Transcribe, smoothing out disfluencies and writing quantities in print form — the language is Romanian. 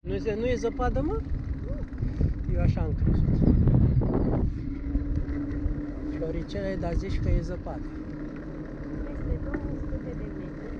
Nu e zăpadă, mă? Eu așa am crezut. Floricele, dar zici că e zăpadă. Peste 200 de metri.